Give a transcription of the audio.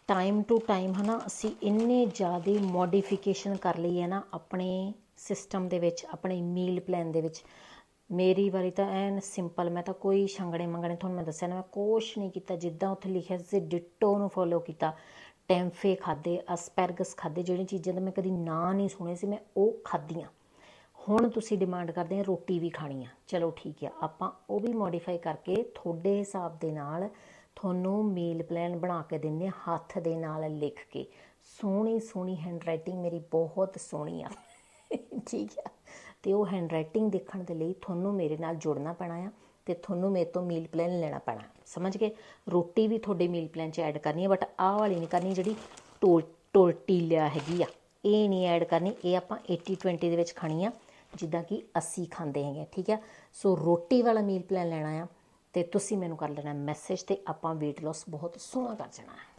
Time to time है ना असी इन्ने ज़्यादा मॉडिफिकेशन कर ली है ना अपने सिस्टम दे विच, अपने मील प्लान दे विच। मेरी वारी तो एन सिंपल, मैं तो कोई छंगणे मंगणे थोड़ा मैं दस्या ना, मैं कुछ नहीं किया, जिद्दां उत्थे लिखिया सी डिटो नूं फॉलो किया। टैंफे खाधे, असपैरगस खाधे, जिहड़ियां चीज़ां तो मैं कदी नां नहीं सुने सी, मैं वो खाधियां। हुण तुसीं डिमांड करदे आ रोटी भी खानी आ, चलो ठीक है, आपां वो भी मॉडिफाई करके थोड़े हिसाब दे नाल थोनों मील प्लान बना के दिंदे, हत्थ दे नाल लिख के। सोहनी सोहनी हैंड राइटिंग मेरी बहुत सोहनी आ ठीक है, तो वो हैंड राइटिंग देखने के लिए थोनों मेरे नाल जुड़ना पैना आ, तो थोनों मेरे तो मील प्लान लेना पैना, समझ गए। रोटी भी थोड़े मील प्लान च ऐड करनी है, बट आह वाली नहीं करनी जी टोर्टिलिया हैगी आ, ये नहीं ऐड करनी, ये आपां 80-20 दे विच खानी आ जिद्दां कि असी खांदे हैं, ठीक है। सो रोटी वाला मील प्लान लेना आ, तो तुसीं मैनूं कर लेना मैसेज, तो आपां वेट लॉस बहुत सोहना कर जाना है।